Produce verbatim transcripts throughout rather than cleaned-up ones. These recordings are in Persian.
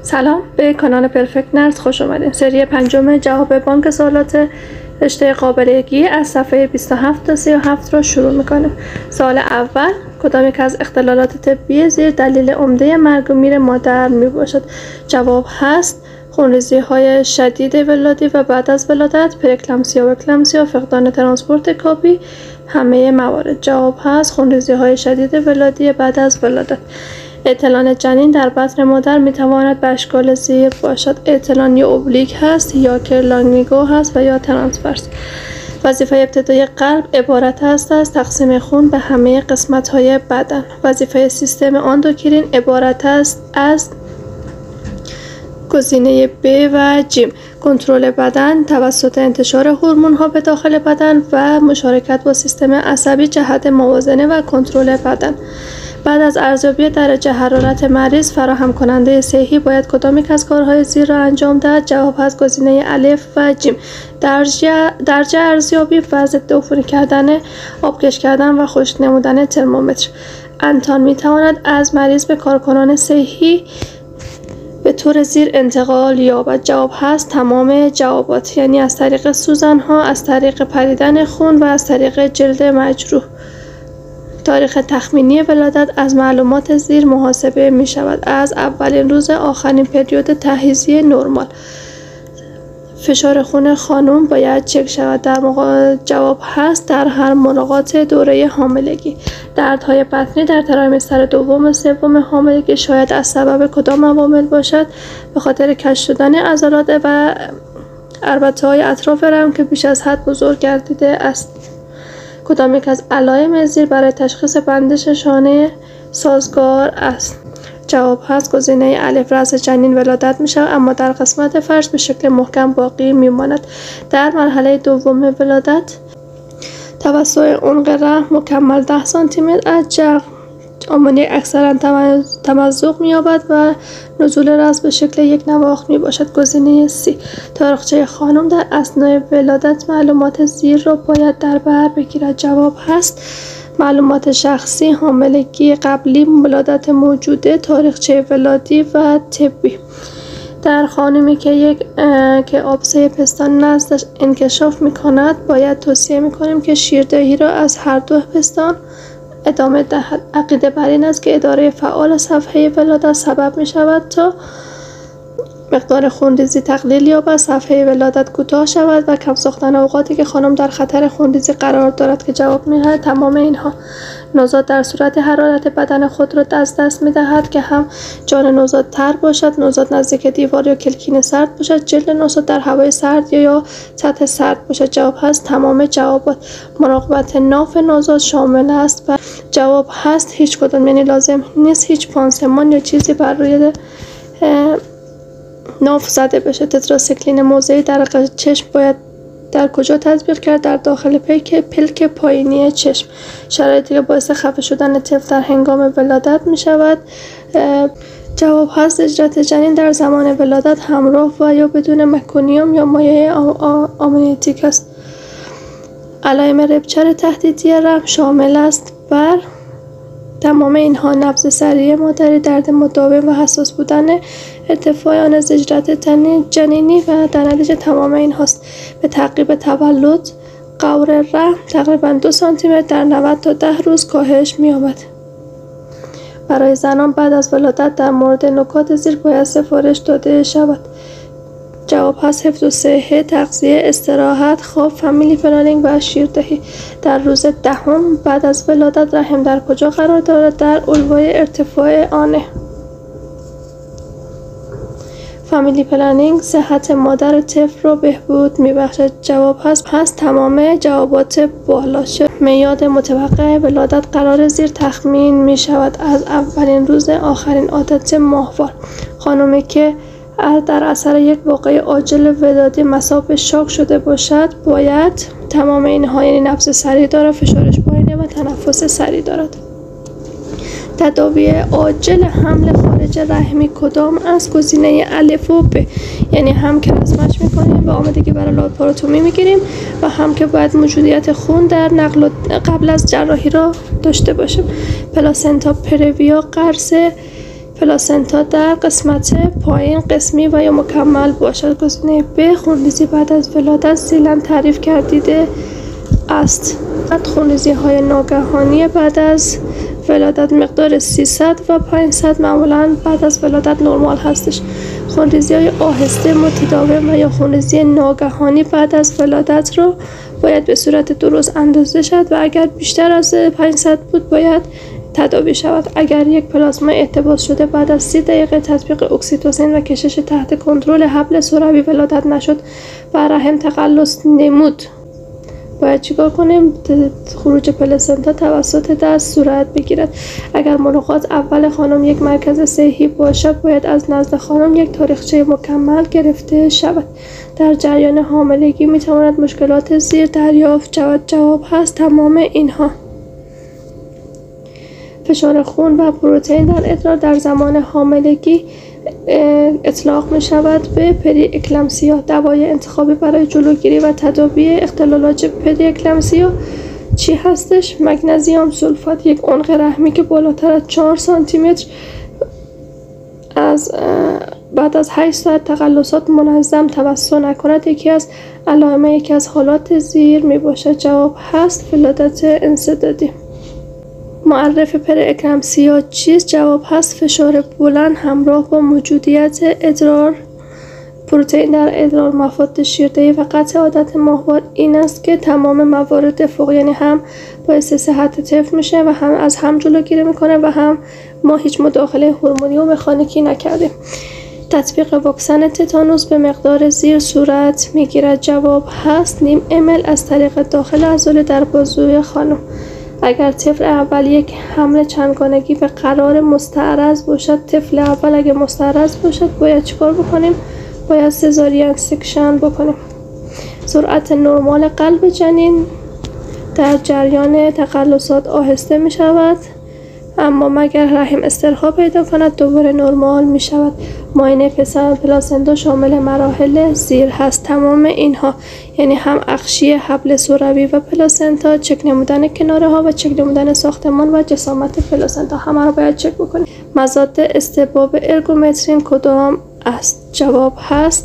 سلام، به کانال پرفکت نرس خوش اومدین. سری پنجم جواب بانک سوالات رشته قابلگی از صفحه بیست و هفت تا سی و هفت رو شروع میکنیم. سوال اول: کدام یک از اختلالات طبی زیر دلیل عمده مرگ و میر مادر می باشد؟ جواب هست خونریزی های شدید ولادی و بعد از ولادت، پرکلمسیا و اکلمسیا، فقدان ترانسپورت کافی، همه موارد. جواب هست خونریزی های شدید ولادی بعد از ولادت. اعتلان جنین در بطن مادر می تواند به اشکال زیر باشد: اعتلان یا اوبلیک هست، یا کرلانگنیگو هست و یا ترانسورس. وظیفه ابتدایی قلب عبارت است از تقسیم خون به همه قسمت های بدن. وظیفه سیستم اندوکرین عبارت است از گزینه ب و جیم: کنترل بدن توسط انتشار هورمون ها به داخل بدن و مشارکت با سیستم عصبی جهت موازنه و کنترل بدن. بعد از ارزیابی درجه حرارت مریض، فراهم کننده صحی باید کدام یک از کارهای زیر را انجام دهد؟ جواب هست گزینه الف و جیم: درجه درجه ارزیابی و ضد عفونی کردن، آبکش کردن و خشک نمودن ترمومتر. انتان می تواند از مریض به کارکنان صحی به طور زیر انتقال یابد. جواب هست تمام جوابات، یعنی از طریق سوزن ها، از طریق پریدن خون و از طریق جلد مجروح. تاریخ تخمینی ولادت از معلومات زیر محاسبه می شود: از اولین روز آخرین پریود تحیضی نرمال. فشار خون خانم باید چک شود. در موقع جواب هست در هر ملاقات دوره حاملگی. دردهای بطنی در تریمستر دوم و سوم حاملگی شاید از سبب کدام عوامل باشد؟ به خاطر کج شدن عضلات و اربطه های اطراف رحم که بیش از حد بزرگ گردیده است. کدام یک از علائم زیر برای تشخیص بندش شانه سازگار است؟ جواب هست گزینه الف: رأس جنین ولادت می شود اما در قسمت فرش به شکل محکم باقی می ماند. در مرحله دوم ولادت توسع عمق رحم مکمل ده سانتی متر از جغ آمانی اکثرا تمزق می یابد و نزول رأس به شکل یک نواخت می باشد. گزینه سی: تاریخچه خانم در اثنای ولادت معلومات زیر را باید در بر بگیرد. جواب هست معلومات شخصی، حاملگی قبلی، ولادت موجوده، تاریخچه ولادی و طبی. در خانمی که یک که آبسه پستان نزدش انکشاف می کند باید توصیه می کنیم که شیردهی را از هر دو پستان ادامه دهد. عقیده بر این است که اداره فعال صفحه ولادت سبب می شود تا مقدار خونریزی تقلیل یابد، صفحه ولادت کوتاه شود و کم ساختن اوقاتی که خانم در خطر خونریزی قرار دارد که جواب می دهد تمام اینها. نوزاد در صورت حرارت بدن خود را از دست می دهد که هم جان نوزاد تر باشد، نوزاد نزدیک دیوار یا کلکین سرد باشد، جلد نوزاد در هوای سرد یا یا سطح سرد باشد. جواب هست تمام جوابات. مراقبت ناف نوزاد شامل است و جواب هست هیچ کدام، یعنی لازم نیست هیچ پانسمان یا چیزی بر روی ناف زده بشه. تتراسیکلین موضعی در چشم باید در کجا تطبیق کرد؟ در داخل پلک پلک پایینی چشم. شرایطی که باعث خفه شدن طفل در هنگام ولادت می شود. جواب هست اجرت جنین در زمان ولادت همراه و یا بدون مکونیوم یا مایع آمنیتیک است. علائم رپچر تهدیدی رحم شامل است بر تمام اینها: نبض سریع مادری، درد مداوم و حساس بودن، ارتفاع آن زجرت جنینی و در نتیجه تمام این هاست. به تعقیب تولد قور رحم تقریبا دو سانتی متر در نود تا ده روز کاهش می یابد. برای زنان بعد از ولادت در مورد نکات زیر باید سفارش داده شود. جواب هست حفظ الصحه، تغذیه، استراحت، خواب، فامیلی پلانینگ و شیردهی. در روز دهم بعد از ولادت رحم در کجا قرار دارد؟ در الوای ارتفاع آنه. فامیلی پلانینگ صحت مادر و طفل را بهبود میبخشد. جواب هست هست تمام جوابات بالا. میعاد متوقع ولادت قرار زیر تخمین می شود: از اولین روز آخرین عادت ماهوار. خانمی که در اثر یک واقعه عاجل ولادی مصاب شاک شده باشد باید تمام اینها، یعنی نبض سریع دارد، فشارش پایینه و تنفس سریع دارد. تداوی عاجل حمل خارج رحمی کدام است؟ گزینه الف و ب، یعنی هم که رسمش میکنیم و آمادگی برای لاپاراتومی میگیریم و هم که باید موجودیت خون در نقل قبل از جراحی را داشته باشیم. پلاسنتا پرویا قرص پلاسنتا در قسمت پایین قسمی و یا مکمل باشد. گزینه ب خونریزی بعد از ولادت ذیلا تعریف کردیده است. خونریزی های ناگهانی بعد از ولادت مقدار سیصد و پانصد معمولا بعد از ولادت نرمال هستش. خونریزی های آهسته متداوم و یا خونریزی ناگهانی بعد از ولادت رو باید به صورت درست اندازه شد و اگر بیشتر از پانصد بود باید تداوی شود. اگر یک پلاسما احتباس شده بعد از سی دقیقه تطبیق اکسیتوسین و کشش تحت کنترل حبل صوروی ولادت نشد و رحم تقلص نمود، باید چیکار کنیم؟ خروج پلاسنتا توسط دست صورت بگیرد. اگر ملاقات اول خانم یک مرکز صحی باشد باید از نزد خانم یک تاریخچه مکمل گرفته شود. در جریان حاملگی می تواند مشکلات زیر دریافت شود. جواب هست تمام اینها. فشار خون و پروتئین در ادرار در زمان حاملگی اطلاق می شود به پری اکلمسیا. دوای انتخابی برای جلوگیری و تداوی اختلالات پری اکلمسیا چی هستش؟ مگنزیم سولفات، یک عنق رحمی که بالاتر از چهار سانتی متر از بعد از هشت ساعت تقلصات منظم توسط نکند یکی از علائم یکی از حالات زیر می باشد. جواب هست ولادت انسدادی. معرف پری اکلمسیا چیست؟ جواب هست فشار بلند همراه با موجودیت ادرار پروتئین در ادرار مواد شیردهی و قطع عادت ماهوار این است که تمام موارد فوق، یعنی هم باعث صحت طفل میشه و هم از هم جلوگیری میکنه و هم ما هیچ مداخله هورمونی و مکانیکی نکردیم. تطبیق واکسن تتانوس به مقدار زیر صورت میگیرد. جواب هست نیم امل از طریق داخل عضله در بازوی خانم. اگر طفل اول یک حمل چندگانگی به قرار مستعرض باشد، طفل اول اگه مستعرض باشد باید چیکار بکنیم؟ باید سزارین سکشن بکنیم. سرعت نرمال قلب جنین در جریان تقلصات آهسته می شود، اما مگر رحم استرخا پیدا کند دوباره نرمال می شود. معاینه پسر پلاسنتا شامل مراحل زیر هست. تمام اینها یعنی هم اغشی حبل صوروی و پلاسنتا، چک نمودن کناره ها و چک نمودن ساختمان و جسامت پلاسنتا، همه رو باید چک بکنیم. مزاد استباب ارگومترین کدام است؟ جواب هست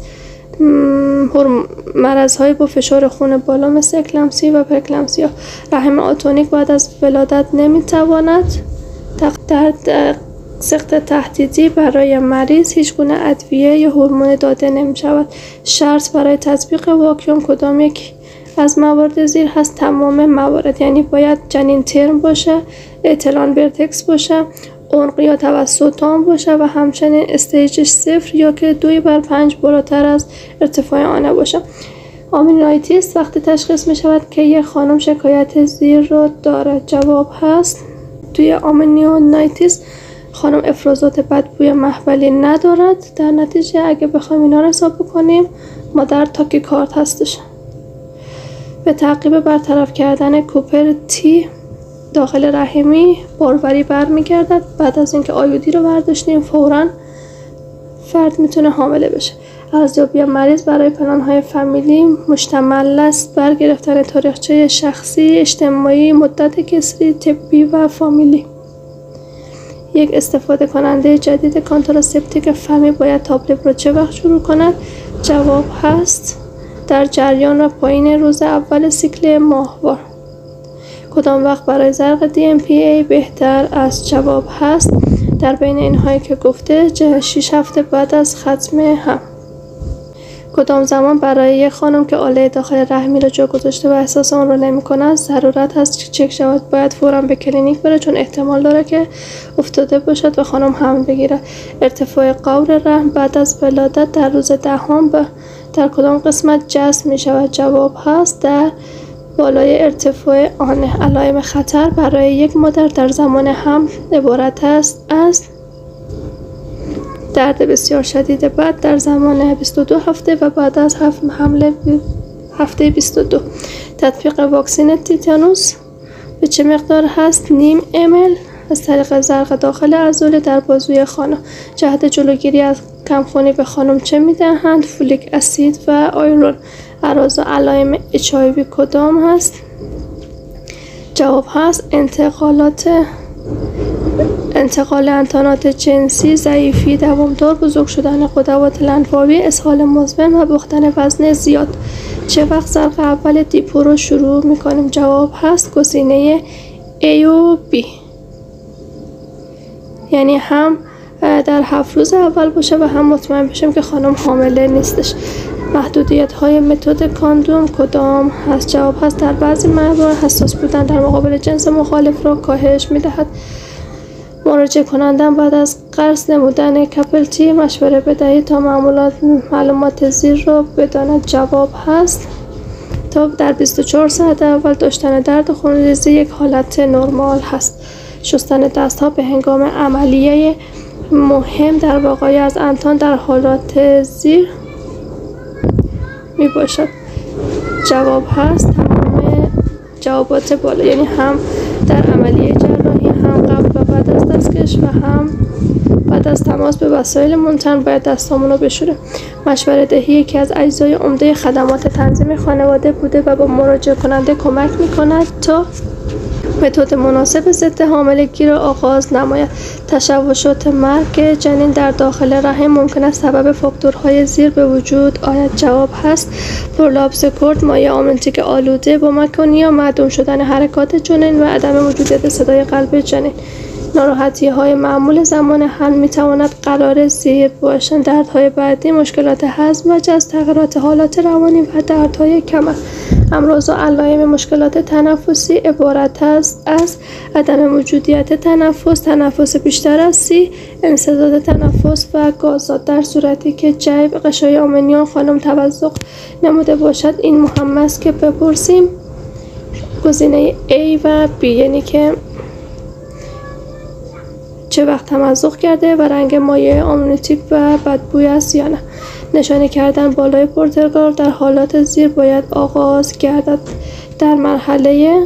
مرض‌های با فشار خون بالا مثل اکلمسی و پرکلمسیا. رحم آتونیک بعد از ولادت نمیتواند در سقط تهدیدی برای مریض هیچ گونه ادویه یا هورمون داده نمی شود. شرط برای تطبیق واکیوم کدام یک از موارد زیر هست؟ تمام موارد، یعنی باید جنین ترم باشه، اعتلان ورتکس باشه، عنق یا توسط تام باشه و همچنین استیجش صفر یا که دوی بر پنج بالاتر از ارتفاع آنه باشه. آمینویتیس وقتی تشخیص می شود که یک خانم شکایت زیر را دارد. جواب هست توی آمینویتیس خانم افرازات بدبوی مهبلی ندارد. در نتیجه اگه بخوایم اینا رو حساب بکنیم مادر تاکیکارد هستش. به تعقیب برطرف کردن کوپر تی داخل رحمی باروری برمیگردد. بعد از اینکه آیودی رو برداشتیم فوراً فرد میتونه حامله بشه. ارزیابی مریض برای پلن‌های فامیلی مشتمل است بر گرفتن تاریخچه شخصی، اجتماعی، مدت کسری، طبی و فامیلی. یک استفاده کننده جدید کانتراسپتیک فمی باید تابلب رو چه وقت شروع کند؟ جواب هست در جریان و پایین روز اول سیکل ماهوار. کدام وقت برای زرق دی ام پی ای بهتر است؟ جواب هست در بین اینهایی که گفته شش هفته بعد از ختم هم. کدام زمان برای یک خانم که آله داخل رحمی را جا گذاشته و احساس آن را نمی کند ضرورت هست چک شود؟ باید فوراً به کلینیک بره چون احتمال داره که افتاده باشد و خانم حمل بگیرد. ارتفاع قور رحم بعد از ولادت در روز دهم ده در کدام قسمت جذب می شود؟ جواب هست در بالای ارتفاع آنه. علائم خطر برای یک مادر در زمان حمل عبارت است از درد بسیار شدید بعد در زمان بیست و دو هفته و بعد از حمل هفته بیست و دو. تطبیق واکسن تتانوس به چه مقدار هست؟ نیم امل از طریق زرق داخل عضله در بازوی خانم. جهت جلوگیری از کمخونی به خانم چه میدهند؟ فولیک اسید و آیرون. اعراض و علائم اچ آی وی کدام هست؟ جواب هست انتقالات انتقال انتانات جنسی، ضعیفی دوامدار، بزرگ شدن غدوات لنفاوی، اسهال مزمن و باختن وزن زیاد. چه وقت زرق اول دیپو رو شروع میکنیم؟ جواب هست گزینه A و B، یعنی هم در هفت روز اول باشه و هم مطمئن بشیم که خانم حامله نیستش. محدودیت های متد کاندوم کدام هست؟ جواب هست در بعضی موارد حساس بودن در مقابل جنس مخالف را کاهش میدهد. مراجعه کنندم بعد از قرض نمودن کپلتی مشوره بدهید تا معمولات معلومات زیر را بداند. جواب هست تا در بیست و چهار ساعت اول داشتن درد خونریزی یک حالت نرمال هست. شستن دست ها به هنگام عملیه مهم در وقایع از انتان در حالات زیر می باشد. جواب هست تمام جوابات بالا، یعنی هم در عملیه جراحی، هم قبل و بعد از دستکش و هم بعد از تماس به وسایل منتن باید دستامون رو بشوریم. مشوره دهی یکی از اجزای عمده خدمات تنظیم خانواده بوده و با مراجعه کننده کمک می کند تا متد مناسب ضد حاملگی را آغاز نماید. تشوشات مرگ جنین در داخل رحم ممکن است سبب فاکتورهای زیر به وجود آید. جواب هست پرولابس کورد، مایع آمنتیک آلوده، بومکونی یا معدوم شدن حرکات جنین و عدم وجودیت صدای قلب جنین. ناراحتی های معمول زمان حمل می تواند قرار زیر باشند: دردهای بعدی، مشکلات هضم و جذب، تغییرات حالات روانی و دردهای کمر. امراض و علائم مشکلات تنفسی عبارت است از عدم وجودیت تنفس، تنفس بیشتر از سی، انسداد تنفس و گازات. در صورتی که جیب غشای آمنیان خانم تمزق نموده باشد این مهم است که بپرسیم گزینه A و B، یعنی که چه وقت تمزق کرده و رنگ مایع آمنیتیک و بدبوی است یا نه. نشانه کردن بالای پورترگار در حالات زیر باید آغاز گردد. در مرحله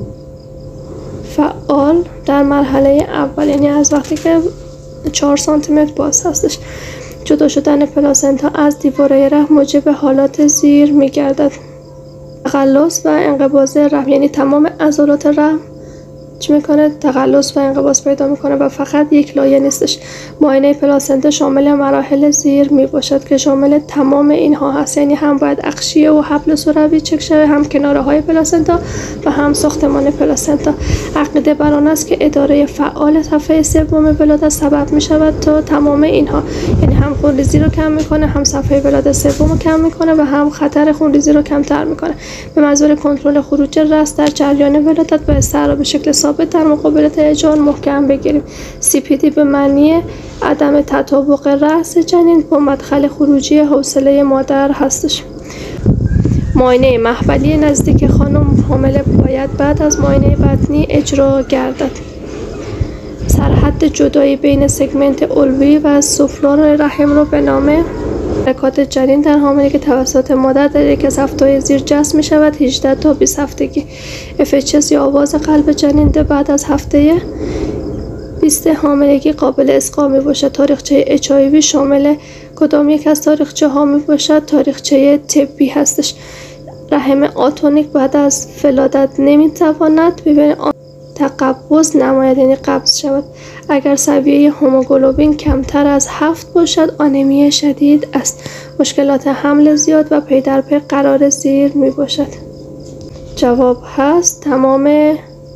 فعال در مرحله اول، یعنی از وقتی که چهار سانتی متر باز هستش. جدا شدن پلاسنتا از دیواره رحم موجب حالات زیر می گردد. تقلص و انقباض رحم، یعنی تمام عضلات رحم چی میکنه؟ تقلص و انقباض پیدا میکنه و فقط یک لایه نیستش. معاینه پلاسنتا شامل مراحل زیر می باشد که شامل تمام اینها هست، یعنی هم باید اغشیه و حبل صوروی چک شود، هم کناره های پلاسنتا و هم ساختمان پلاسنتا. عقیده بر آن است که اداره فعال صفحه سوم ولادت سبب می شود تا تمام اینها، یعنی هم خونریزی رو کم میکنه، هم صفحه ولادت سوم رو کم میکنه و هم خطر خونریزی رو کمتر میکنه. به منظور کنترل خروج رأس در جریان ولادت و استعاره به شکل ثابت در مقابل هیجان محکم بگیریم. سی پی دی به معنی عدم تطابق رأس جنین با مدخل خروجی حوصله مادر هستش. معاینه محولی نزدیک خانم حامله باید بعد از معاینه بطنی اجرا گردد. سرحد جدایی بین سگمنت علوی و سفلان رحم را به نام حرکات جنین در حاملگی توسط مادر در یک از هفته‌های زیر جذب می شود. هجده تا بیست هفتگی. اف اچ اس یا آواز قلب جنین بعد از هفته بیست حاملگی قابل اسقاط می باشد. تاریخچه اچ آی وی شامل کدام یک از تاریخچه ها می باشد؟ تاریخچه طبی هستش. رحم آتونیک بعد از ولادت نمی تواند ببین تقبض نماید، یعنی قبض شود. اگر سویه هموگلوبین کمتر از هفت باشد آنمی شدید است. مشکلات حمل زیاد و پی در پی قرار زیر می باشد. جواب هست تمام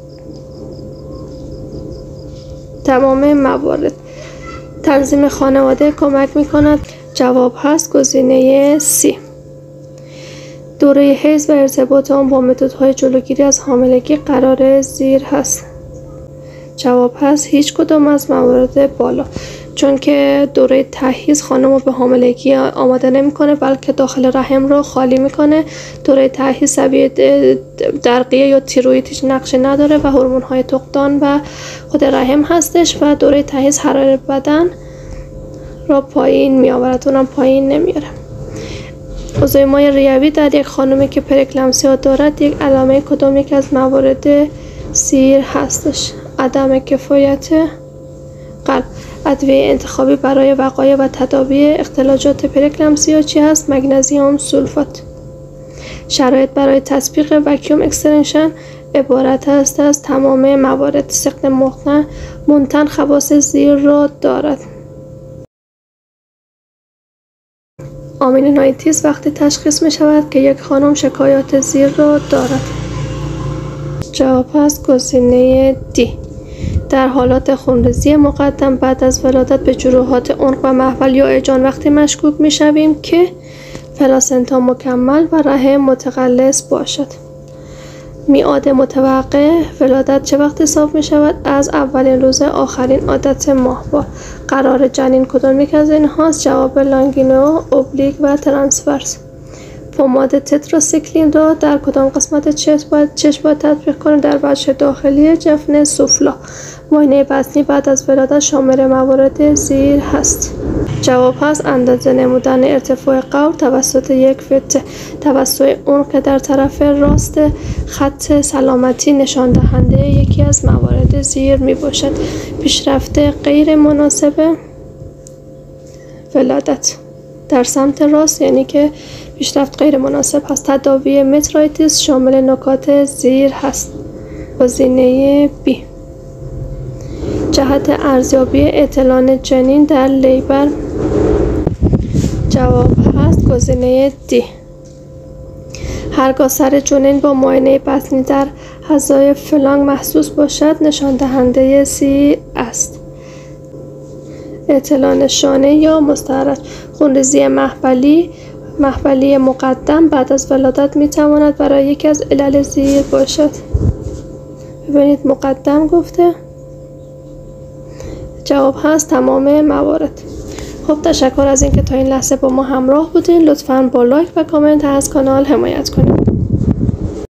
تمام موارد. تنظیم خانواده کمک می کند. جواب هست گزینه سی. دوره حیض و ارتباط آن با متدهای جلوگیری از حاملگی قرار زیر هست. جواب هست هیچ کدام از موارد بالا، چون که دوره تحیض خانم رو به حاملگی آماده نمیکنه بلکه داخل رحم رو خالی میکنه. دوره تحیض سویه درقیه یا تیروئید هیچ نقشی نداره و هورمون های تقدان و خود رحم هستش و دوره تحیض حرارت بدن را پایین میآورد، اونم پایین نمیاره. اوضاع مایع ریوی در یک خانمی که پرکلمسیا دارد یک علامه کدام یک از موارد زیر هستش؟ عدم کفایت قلب. ادویه انتخابی برای وقایع و تداوی اختلاجات پرکلمسیا چی هست؟ مگنزیوم سولفات. شرایط برای تطبیق وکیوم اکستنشن عبارت است از تمام موارد. سقط ممتن خواص زیر را دارد. آمینونایتیس وقتی تشخیص می شود که یک خانم شکایات زیر را دارد. جواب است گزینه دی. در حالات خونریزی مقدم بعد از ولادت به جروحات عنق و محول یا اعجان وقتی مشکوک می شویم که پلاسنتا مکمل و رحم متقلص باشد. میعاد متوقع ولادت چه وقت حساب می شود؟ از اولین روز آخرین عادت ماهوار. قرار جنین کدام یک از اینهاست؟ جواب لانگینو، اوبلیک و ترانسورس. پماد تتراسیکلین را در کدام قسمت چشم باید چشم باید تطبیق کنید؟ در بخش داخلی جفن سفلا. معاینه بطنی بعد از ولادت شامل موارد زیر هست. جواب هست اندازه نمودن ارتفاع قور توسط یک فته. توسط عنق که در طرف راست خط سلامتی نشان دهنده یکی از موارد زیر می باشد. پیشرفت غیر مناسب ولادت در سمت راست یعنی که پیشرفت غیر مناسب هست. تداوی مترایتیس شامل نکات زیر هست. گزینه بی. جهت ارزیابی اعتلان جنین در لیبر. جواب هست گزینه دی. هرگاه سر جنین با معاینه بطنی در حذای فلانگ محسوس باشد نشان دهنده سی است. اعتلان شانه یا مستعرض. خونریزی محولی محولی مقدم بعد از ولادت می تواند برای یکی از علل زیر باشد. ببینید مقدم گفته. جواب هست تمام موارد. خب تشکر از اینکه تا این لحظه با ما همراه بودین. لطفاً با لایک و کامنت از کانال حمایت کنید.